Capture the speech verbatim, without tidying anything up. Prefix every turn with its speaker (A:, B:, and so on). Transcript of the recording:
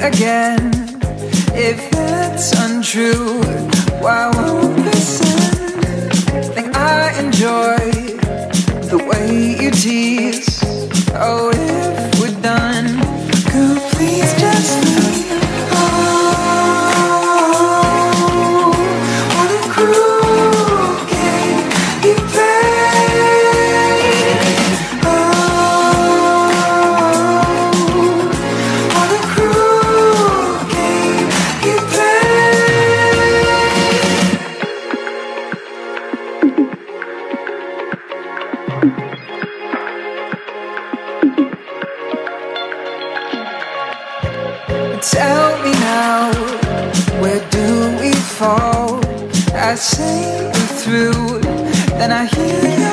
A: again. If that's untrue, why won't we send? Think I enjoy the way you tease. Oh, if we're done, could please just leave. Oh, what a cruel game you play. Oh, what a cruel game you Tell me now, where do we fall? I say we're through, then I hear you